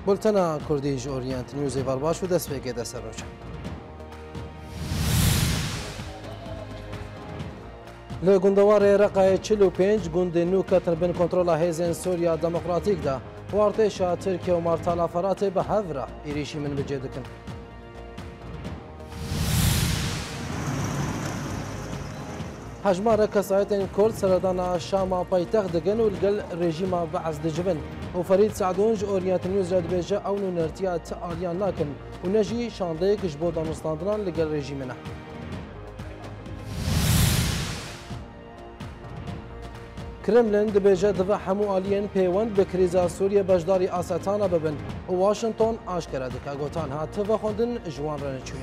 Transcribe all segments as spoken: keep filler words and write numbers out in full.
بولتنا کردیج اورینت نیوزی برباش و دست بگه دست روچه لگندوار رقای چهل و پنج گند نو کتن بین کنترل هیزن سوریا دموکراتیک دا و ارتشا ترکیه و مرتالا فرات به هفره ایریشی من بجه دکن هجمار کسایتین کرد سردان شام پایتخت دگن و لگل رژیم بعض دجبن و فرید سعدونج اورینت نیوز رد بیجه او نرتیات آلیان ناکن و نجی شانده کشبو دانستاندران لگل رژیم نه کرملن دبیجه دو همو آلیان پیوند به کریزا سوریه بجداری آساتانا ببن و واشنطن آشکره دکا گوتان ها تفا خوندن جوان رنچویه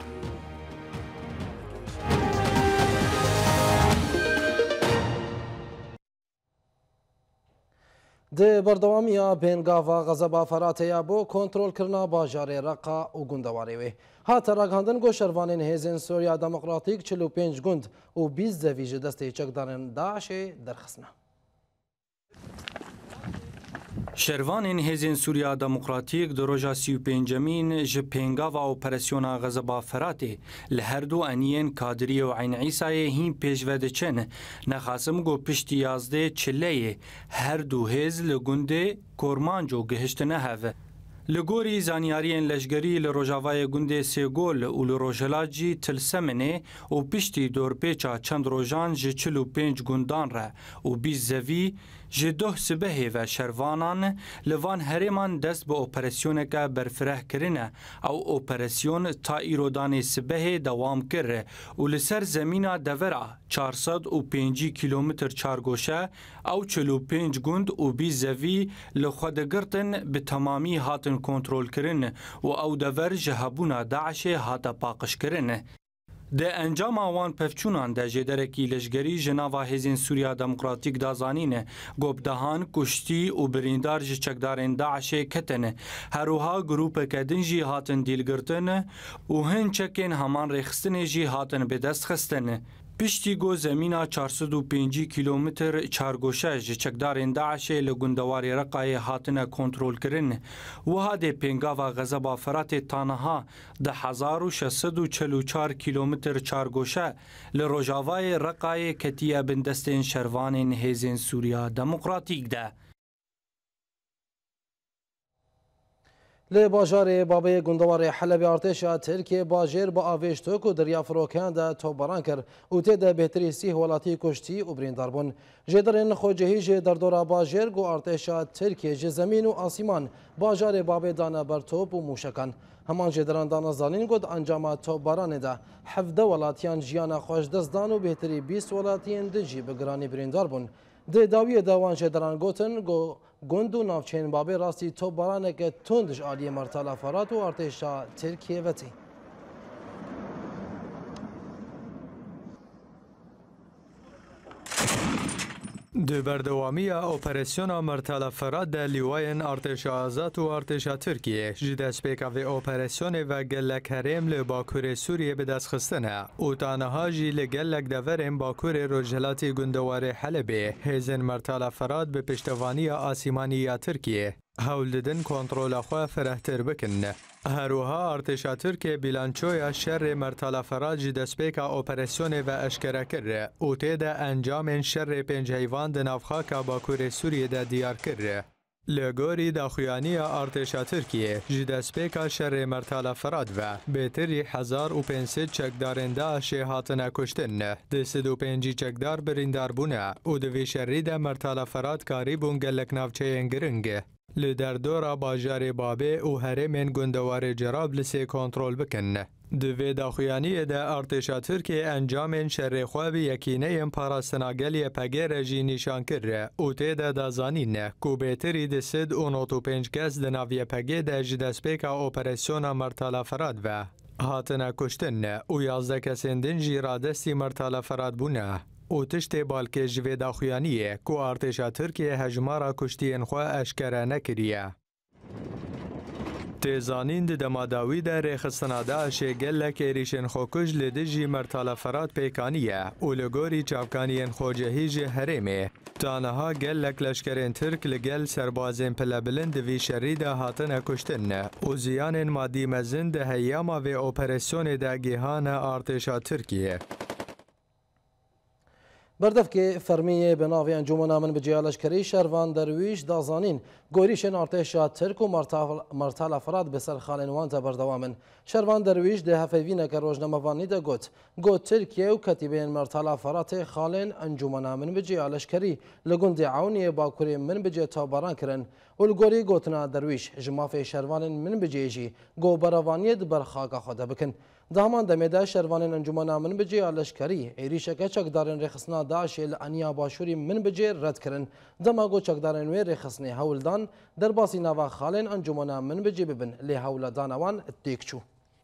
د بردوامیا بینگاوا غضب فراتیا بو کنترل کرنا باجار رقا و گندواری وی هات راگاندن گو شروانین هیزن سوریا دموکراتیک چهل و پنج گند و بیست زویج دسته چکدارن داعش درخصنا شروانین هیزن سوریا دموکراتیک در روزا سی و پنجمین ج پنگاوا اپراسیونا غضب فراتی لهر دو انین کادری و عین عیسای هین پیشوده چن نخاسم گو پشتی یازده چله هر دو هیز لگنده کورمانجو گهشتنه هفه لگوری زانیارین لشگری لروجاوای گنده سیگول و لروجلاجی تلسمنه و پشتی دور پیچا چند روژان جه چلو پنج گندان را و بیز زوی جه ده سبه و شروانان لوان هریمان دست به اپراسیون که برفره کرنه او اپراسیون تا ایرودان سبه دوام کرده و لسر زمین دورا چهارصد و پنج کیلومتر چارگوشه او چلو و پنج گند و بیز زوی لخودگرتن به تمامی هاتن کنترل کرن و او دور جهبونا داعش هاتا پاقش کرن. ده انجام آوان پفچونان ده جدرکی لشگری جناوا هزین سوریا دموکراتیک دازانین گوبدهان کشتی و بریندار جه چکدارین داعش کتن هروها گروپ کدن جی هاتن دیلگرتن و هن چکین همان ریخستن جی هاتن به دست خستن. پشتی گو زمینا چهارصد و پنج کیلومتر چارگوشه جه چکدارین داعش لگندواری رقای هاتنه کنترول کرن و ها ده پنگاوا غضب فرات تانها ده هزار و شصد و چل و چار کیلومتر چارگوشه لروجاوای رقای کتیه بندستین شروانین هیزین سوریا دموکراتیک ده. لی باجار بابای گندوار حلب ارتشا ترکیه باجر با آویشتوک و دریا فروکان ده توبران کر و تیده بهتری سی ولاتی کشتی و بریندار بون جدرین خوجهی جه در دورا باجر گو ارتشا ترکیه جه زمین و آسیمان باجار بابای دانه بر توپ و موشکان همان جدران دانه زانین گود انجام توبران ده حفده ولاتیان جیان خوش دستدان و بهتری بیست ولاتیان دجی بگرانی بریندار بون ده داوی دوان جدران گوتن گو گندو نافچین بابی راستی تو برانه که تندش آلی مرتالا فرات و ارتشا ترکیه وتی. د بردوامی اپراسیون مرتالا فرات در لیواین ارتشا آزاد و ارتشا ترکیه جدست پیکا و اپراسیون و گلک هریم لباکور سوریه به دست خستنه و تانها جی لگلک دورم باکور رجلاتی گندوار حلبه هیزن مرتالا فرات به پشتوانی آسیمانی ترکیه هول ددن کنترل خواه فرهتر بکن. هروها ارتشا ترکیه بیلانچوی شر مرتالا فرات جی دست پیکا اپراسیون و اشکره کرده و تید انجام شر پنج حیوان دنافخاکا باکور سوریه ده دیار کرده. لگوری داخویانی ارتشا ترکیه جی دست پیکا شر مرتالا فرات و بهتری هزار و پنسد چکدارنده شیحاتن کشتن ده سد و پنجی چکدار بریندار بونه و دوی شری ده مرتالا فرات کاری بون گلک نافچه انگرنگه. لدر دورا باجار بابه و هرمین گندوار جراب لسی کنترل بکن. دوی داخویانی ده ارتشا ترکیه انجام شر خواب یکینه پاراستناگلی پگر جی نشان کرده و تیده دازانین کو بهتری ده سد و نوت و پنج کس ده ناوی پگر ده جدست پیکا اپراسیون مرتالا فرات و هاتنه کشتن و یازده کسندن جی رادستی مرتالا فرات بونه. او تشت بالکه جوی داخویانیه کو ارتشا ترکیه هجمارا کشتی انخواه اشکره نکریه. تێزانین دەماداوی دا ڕێخستنا داعشێ gelek êrişên xwekuj li dijî Mertalaferat pêkaniye û li gorî çavkaniyên xwecehî jî herêmê. Taniha gelek leşkerên Tirk li gel serbazên pilebilind di vî şerî de hatine kuştin û ziyanên madî mezin di heyama vê operasyonê de gihane artêşa Tirkiye. بردفکê fermiyê bi navê Encûmena Minbiciya Leşkerî Şervan Derwîş da zanîn gorîşên artêşa Tirk û Mertala Ferhat bi ser xalên wan te berdewam in. Şervan Derwîş di hefevîneke rojnamevanî de got. Got Tirkiye û ketîbeyên Mertala Ferhatê xalên Encûmena Minbiciya Leşkerî li gundê Ewniyê Bakurê Minbicê tavbaran kirin û li gorî gotina Derwîş ji mafê şervanên Minbicê jî goberevaniyê di ber xaka xwe de bikin. Di heman demê de şervanên Encûmena Minbiciya Leşkerî êrîşeke çekdarên rêxistina Daişê li Eniya Başûrî Minbicê red kirin. Dema got çekdarên wê rêxistinê hewl dan derbasî nava xalên Encûmena Minbicê bibin lê hewledana wan têk çû.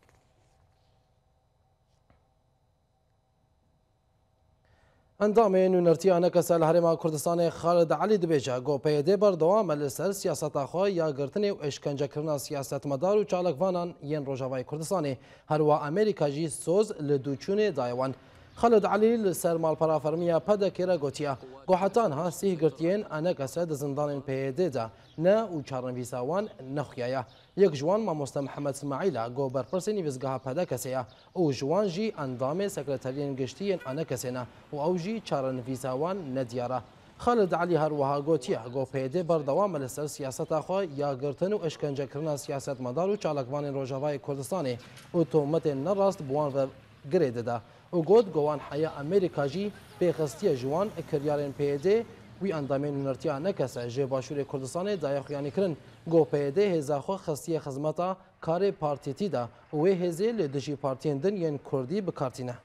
Endamê nûnertiya nekesa li Herêma Kurdistanê Xalid Elî dibêje gopeyedê berdewam e li ser siyaseta xwe ya girtinê û eşkencekirina siyasetmedar û çalakvanan yên Rojavayê Kurdistanê. Herwa Amerîka jî soz li dûçûnê daye wan. Xalid Elî li ser malpera fermiya pedekê re gotiye gohetan ha sîh girtiyên enekese di zindanên P Y D de ne û çarnivîsa wan nexuyaye. Yek ji wan Mamoste Mihemed Smaîl e got berpirsê nivîzgeha pedekesê ye û ji wan jî endamê sekreteriyên giştî yên enekesê ne û ew jî çarnivîsa wan nediyar e. Xalid Elî her wiha gotiye got P Y D berdewam e li ser siyaseta xwe ya girtin û eşkencekirina siyasetmedar û çalakvanên Rojavayê Kurdistanê û tohmetên nerast bi wan ve girê dide. û got gowan heya Amerîka jî pêxistiya ji wan kiryarên P Y D wî endamên nûnertiya nekese ji Başûrê Kurdistanê daye xuyanî kirin. Got P Y D hêza xwe xistiye xizmeta karê partîtî de û wê hêzê li dijî partiyên din yên Kurdî bikartîne.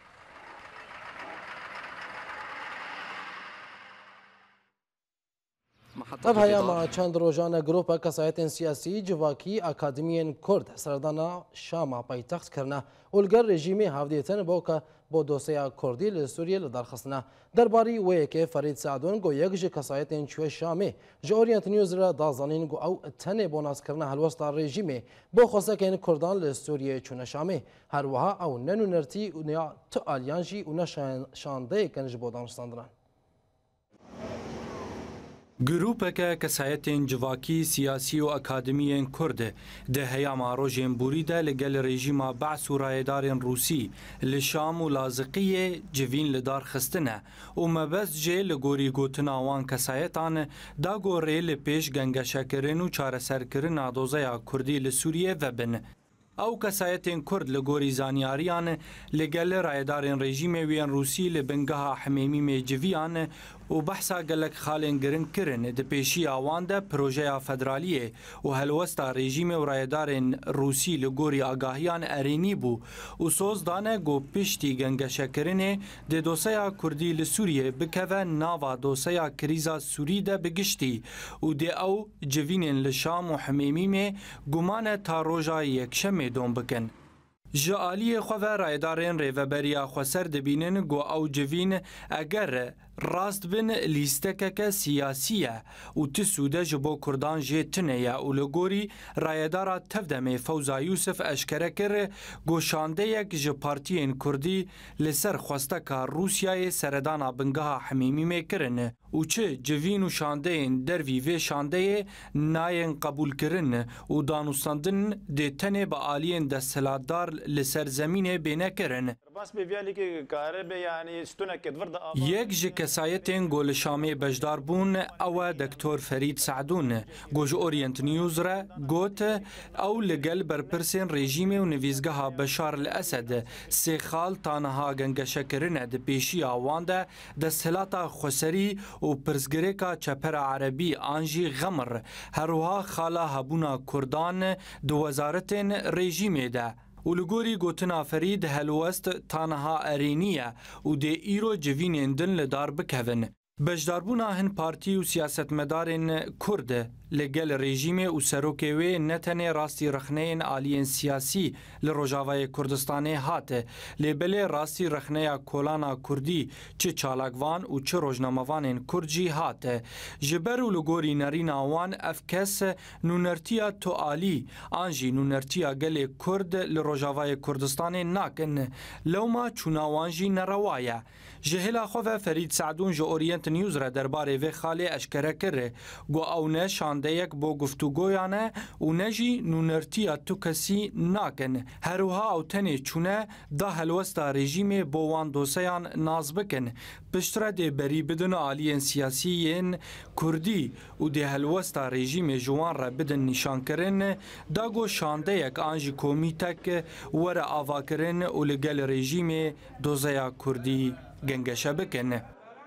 Ev heyama çend rojane gropa kesayetên siyasî civakî Akademiyên Kurd serdana Şama paytext kirine û li gel rejîmê hevdêtin boka bo dosyeya Kurdî li Sûriyê li darxistine. Derbarî wê yekê Ferîd Saedûn got yek ji kesayetên çûyê Şamê ji Orient News re da zanîn got ew tenê bo naskirina helwesta rejîmê bo xwesekên Kurdan li Sûriyê çûne Şamê. Her wiha ew ne nûnertî û ya ti aliyan jî û ne şandeyekin ji bo danûstandinan. Grupeke kesayetên civakî, siyasî û akademiyên Kurd di heyama rojên borî de li gel rejîma Be's û rayedarên Rûsî li Şam û Laziqiyê civîn li dar xistine û mebez jê li gorî gotina wan kesayetan da got rê li pêş gengeşekirin û çareserkirina dozeya Kurdî li Sûriyê vebin. Ew kesayetên Kurd li gorî zanyariyan li gel rayedarên rejîmê wên Rûsî li bingeha Hemêmîmê civiyan û behsa gelek xalên girin kirin di pêşiya wan de projeya federaliyê û helwesta rejîmê û rayedarên Rûsî li gorî agahiyan erênî bû û soz dane got piştî gengeşekirinê di dosyeya Kurdî li Sûriyê bikeve nava dosyeya krîza Sûrî de bigiştî û dê ew civînên li Şam û Hemêmîmê gumane ta roja yekşemê dom bikin. Ji aliyê xwe ve rayedarên rêveberiya xweser dibînin got ew civîn eger rast bin lîstekeke siyasî ye û ti sûde ji bo Kurdan jê tune ye û li gorî rayedara tevdemê Fewza Yusuf eşkere kir got şandeyek ji partiyên Kurdî li ser xwesteka Rûsyayê seredana bingeha Hemêmîmê kirin û çi civîn û şandeyên dervî vê şandeyê nayên qebûlkirin û danûstandin dê tenê bi aliyên desthilatdar li ser zemînê bênekirin. Yek ji kesayetên got li Şamê bejdar bûn ew e Doktor Ferîd Saedûn got ji Orient News re got ew li gel berpirsên rejîmê û nivîzgeha Beşar li Esed sê xal taniha gengeşekirine di pêşiya wan de desthilata xweserî û pirsgirêka çepera erebî an jî xemir her wiha xala hebûna Kurdan di wezaretên rejîmê de. û li gorî gotina Ferîd helwest taniha erênî ye û dê îro civînên din li dar bikevin. Bejdarbûna hin partî û siyasetmedarên Kurd لگل رژیم و سروکوی نتنه راستی رخنین آلین سیاسی لروجاوای کردستان هاته لبل راستی رخنه کولانا کردی چه چالاکوان و چه روجناموان کردجی هاته جبر و لگوری نرین آوان افکس نونرتیا تو آلی آنجی نونرتیا گل کرد لروجاوای کردستان ناکن لوما چوناوانجی نروایه جهلا خواه فرید سعدون جو اورینت نیوز را درباره و خاله اشکره کره گو اونه شانده یک بو گفتگویانه و نجی نونرتیا تو کسی ناکن هروها او تنی چونه دا هلوستا رژیم بوان دوسیان ناز بکن پشتره ده بری بدن آلین سیاسیین کردی و ده هلوستا رژیم جوان را بدن نشان کرن دا گو شانده یک آنجی کومیتک ور آوا کرن و لگل رژیم دوزیا کردی گنگشه بکن.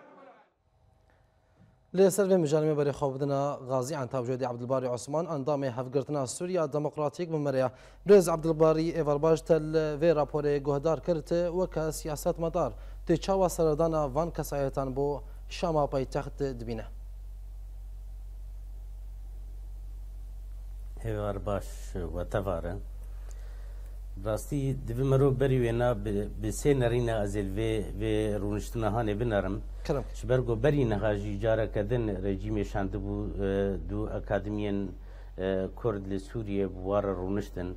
لسر مجانمه برای خوابدنا غازی عن تابجودی عبدالباری عثمان اندام هفگرتنا سوریا دموکراتیک بمریا برز عبدالباری ایوالباج تل وی راپور گهدار کرد و که سیاست مدار تی چاوا سردانا وان کسایتان بو شاما پایتخت دبینه. ایوالباش و تفاره راستی دبی مرو بری وینا به سه نرینه ازل و و رونشتنا هانه بنرم شبرگو بری نهاجی جاره کردن رژیم شانده بو دو اکادمیین کرد لسوریه بوار رونشتن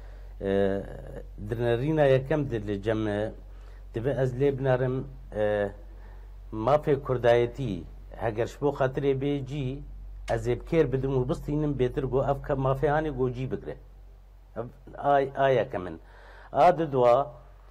در نرینه یکم در جمع دبی از لی بنرم مافی کردایتی هگرش بو خاطر بی جی از بکر بدم و بستینم بیتر گو افکا مافی هانی گو جی بگره آی آیا کمن آد دوا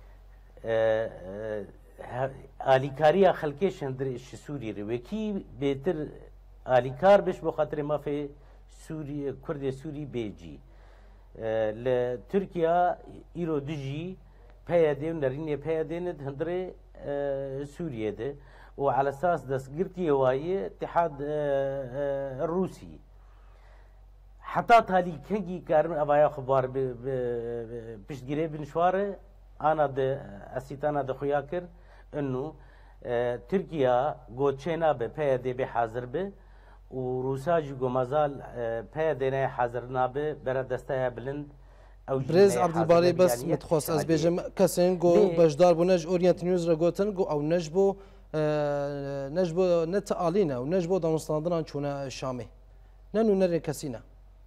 آلیکاری خلکش در سوری رو وکی بهتر آلیکار بش بخاطر ما في سوری کرد سوری بیجی ل ترکیه ایرو دجی پیاده و نرینه پیاده ند هندره سوریه ده و على اساس دستگیرتی وای اتحاد روسی حتی تالی کنگی کارم اوای خبر پشتگیری بنشواره انا ده اسیتانا ده خویا کر انه ترکیه گوچینا به پیاده به حاضر به و روسا جو مازال پیاده نه حاضر نابه بر دسته بلند برز عبدالباری بس متخصص از بیجم کسین گو بجدار بونج اورینت نیوز را گوتن گو او نجبو نجبو نت آلینا و نجبو دانستاندنان چونه شامی ننو نره کسینا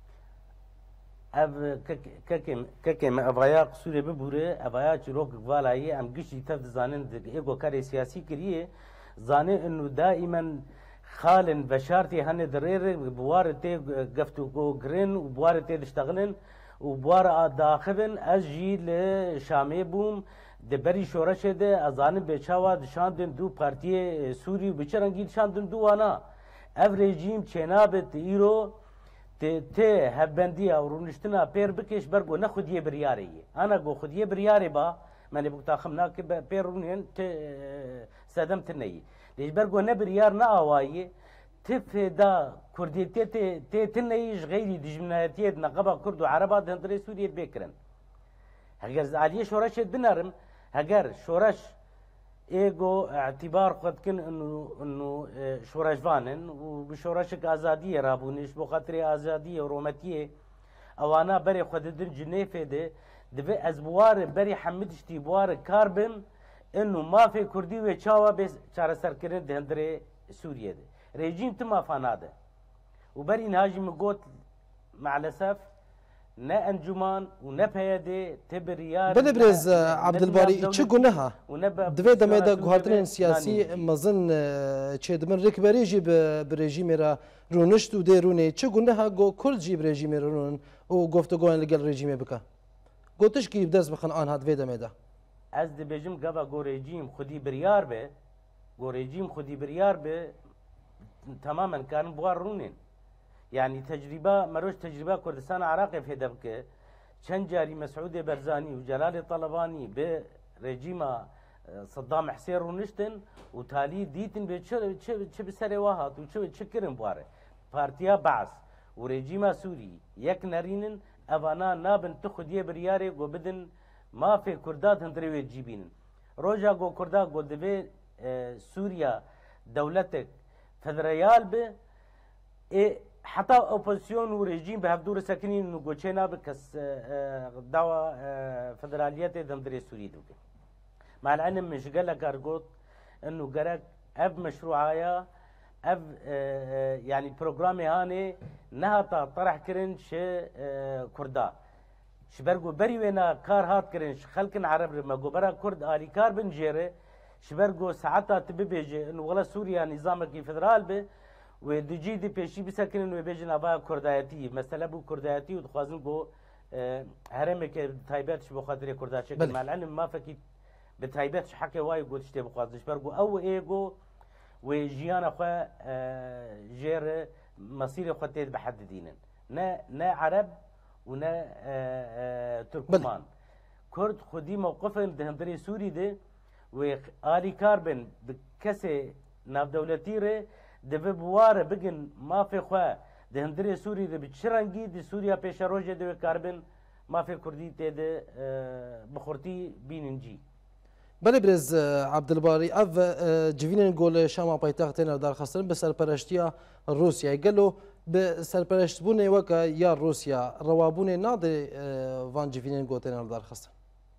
اف ككم ككم افايا قصوري ببوره افايا چروك والاي ام گشي تف زانن ايگو كاري سياسي كريه زانه انه دائما خالن بشارتي هن درير بوار تي گفتو گو گرين وبوار تي دشتغلن وبوار داخبن اجي لشامي بوم دبري شورش ده ازان بچاوا دشاندن دو پارتي سوري بچرنگي دشاندن دو انا اف رژيم چنابت ايرو ته ته هبندی او رونشتنا پیر بکش برگو نه خودیه بریاری انا گو خودیه بریاری با من بگتا خمنا که پیر رونین ته سدم تنی لیش برگو نه بریار نه آوایی تف دا کردیتی ته ته تنیش غیری دجمناتیت نقبا کرد و عربا دندری سوریت بکرن اگر علیه شورش بنارم اگر شورش ایگو اعتبار خود کن انه انه شورش وانن و بشورشك ازاديه رابونش بخاطر ازاديه ورومتيه اوانا بري خود دن جنيفه ده دبي ازبوار بري حمدشتي بوار كاربن انه ما في كردي و چاوا بس چار سر کرن دندره سوريا ده ريجيم تما فاناده وبري ناجم قوت مع الاسف نه انجمان و نه پیاده تبریار بله برز عبدالباری چه گناها دوی دمه دا گوهرترین سیاسی مزن چه دمن رکبری جی به رژیم را رونشت و دی رونه چه گناها گو کرد جی به رژیم را رون و گفتگوین لگل رژیم بکن گوتش که دست بخن آنها دوی دمه دا از دی بجم گفا گو رژیم خودی بریار به گو رژیم خودی بریار به تماما کارن بوار رونین يعني تجربة مروش تجربة كردستان عراقي في دبكة چند جاري مسعود برزاني وجلال طلباني برجيم صدام حسين رونشتن وتالي ديتن بچه بسر واحد وچه چكرن بواره بارتيا بعث ورجيم سوري يك نرينن اوانا نابن تخديه برياري گو بدن ما في كردات هندروي جيبين روجا گو كردا گو دبي سوريا دولتك فدريال به حتى اوبوزيسيون وريجيم بهبدور ساكنين نوغوتشينا بكس دعوة فدراليات دمدري سوري دوكي مع العلم مش قال لك ارجوت انه قرق اب مشروعايا اب يعني بروجرامي هاني نهتا طرح كرنش كردا شبرقو بري وينا كار هات كرنش خلقن عرب ما برا كرد الي كار بنجيري شبرقو ساعتها تبيجي انه والله سوريا نظامك فدرال به ودجي دي بيشي بسكن وبيجن ابا كردايتي مثلا بو كردايتي ودخوازن بو هرمك تايباتش بو خاطر كردا شكل مع العلم ما فكي بتايباتش حكي واي قلت تي بخوازش برغو او ايجو وجيان اخو جير مصير اخوتي بحددين نا نا عرب ونا تركمان كرد خدي موقفهم دهندري سوري ده وآلي كاربن بكسي ناف دولتي ره دبه بواره بگن ما في خواه ده هندری سوری ده بچرنگی ده سوریا پیش روژه ده کاربن ما في کردی ته ده بخورتی بیننجی بله برز عبدالباری اف جوینن گل شام پایتختین در خستن به سرپرشتیا روسیا گلو به سرپرشت بونه وک یا روسیا روابونه ناده وان جوینن گوتن در خستن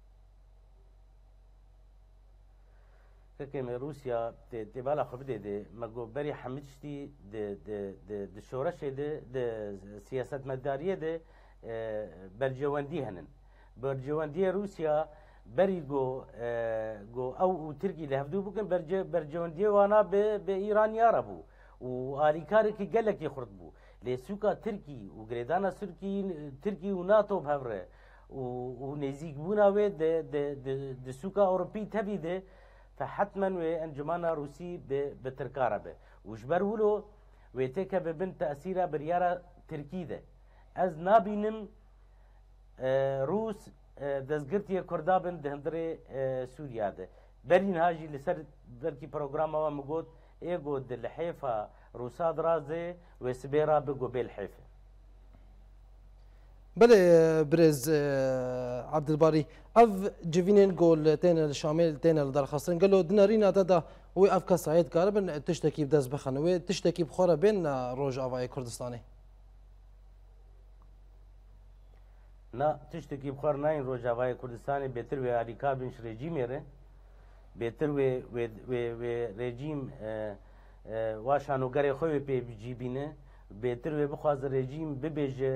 كم روسيا تبالا خبده ده مجو بري حمدشتي ده ده ده ده شورش ده ده سياسات مدارية ده برجواندي هنن برجواندي روسيا بري جو جو أو تركي لهفدو بكن برج برجواندي وانا ب بإيران ياربو وآليكار كي قالك يخرج بو لسوكا تركي وغريدانا تركي تركي وناتو بهفره ونزيق بونا وي ده ده ده ده سوكا أوروبي تبي ده فحتما وانجمان روسي بتركارة به وجبر ولو ويتك ببن تأثيرها بريارة تركي ده از نابينم روس دزگرتي كردابن دهندري سوريا ده برين هاجي لسر بركي بروغراما ومقود ايقو دلحيفة روسا درازي وسبيرا بقو بالحيفة بله برز عبدالباری اف جوینن گل تین شامل تین در خستن گلو دنارین دادا و اف کسایت کاربن تشتکی بدز بخن و تشتکی بخوره بین روج آوای کردستانی نه تشتکی بخور ناین روج آوای کردستانی بهتر و آلیکا بنش رژیمی ره بهتر و و و رژیم واشانو گره خوی پی بجیبینه بهتر و بخواز رژیم ببیجه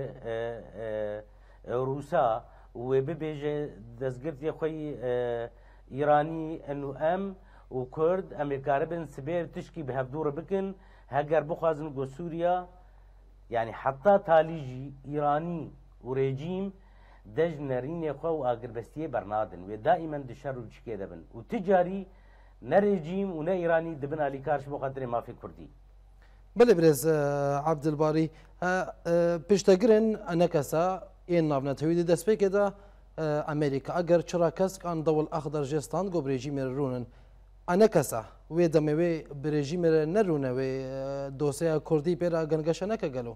روسا و ببیجه دزگرتی خوی ایرانی انو ام و کرد امریکا بن سبیر تشکی به هفدور بکن هگر بخوازن گو سوریا يعني حتى تاليجي إيراني وريجيم دج نرين خو وأغربستيه برنادن ودائما دشر وشكي دبن وتجاري نريجيم ونا إيراني دبن على كارش بقدر ما في كردي. بله برز عبدالباری پشتگرن انکسا این نافنه تویدی دست به کده امریکا اگر چرا کس کان دول اخضر جستان گو برژیم رونن انکسا و دموی برژیم نرونه و دوسیا کردی پر گنگش نکه گلو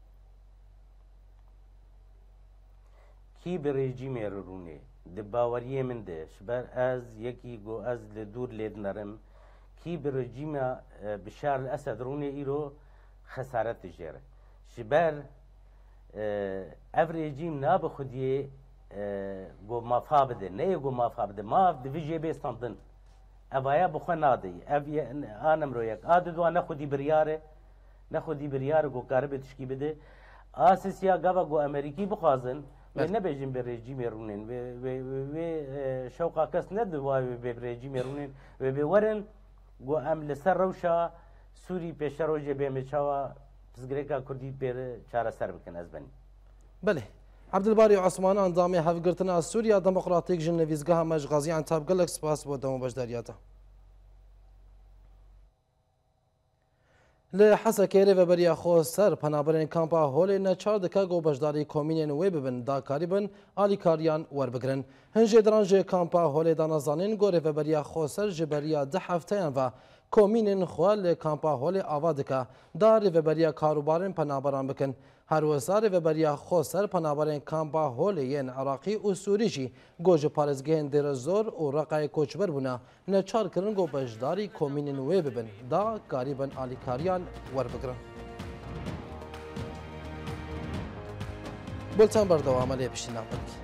کی برژیم رونه دباوریه من ده شبر از یکی گو از لدور لید نرم کی برژیم بشار الاسد رونه ایرو خسارت جره شبر اف رژیم ناب خودیه گو مافا بده نه گو مافا بده ما دیویژه بیستاندن اویا بخو نادی اف آنم رویک آددو نخودی بریاره نخودی بریاره گو کاربه تشکی بده آسیسیا گاوا گو امریکی بخوازن و نبیجیم به رژیم رونین و و شوقا کس ندوای به رژیم رونین و به ورن گو ام لسر روشا سوری پیش روزه به مچاوا پزگریکا کردی پر چاره سر بکن از بنی. بله. عبدالباری عثمان اندامی هفگرتنا سوریا دموکراتیک جنویزگاه مجغازی عن تاب گلک سپاس بود دمو بجداریاتا. لحسا كيري وبريا خو سر پنابرين كامپا هولي نچار دكا گو بجداري كومينين ويببن دا كاريبن آلي كاريان وربگرن هنجي درانجي كامپا هولي دا نزانين گوري وبريا خو سر جبريا ده هفتيان و كومينين خوال لكامپا هولي آوا دكا داري وبريا كاروبارين پنابران بكن هر وزاري وبريا خو سر پنابرين كامپا هولي ين عراقي و سوري جي گوج پارزگهن دير زور و رقاي کوچبر بنا نچار کرن گو بجداري كومينين ويببن دا كاريبن آلي كاريان وربگرن بولتان بردەوامە لێ پشتی ناوبەرگی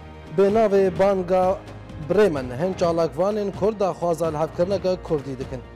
بێناوێ بانگا برێمن هەند چالاکوانên Kurda xwaza li hevkirineka Kurdî dikin.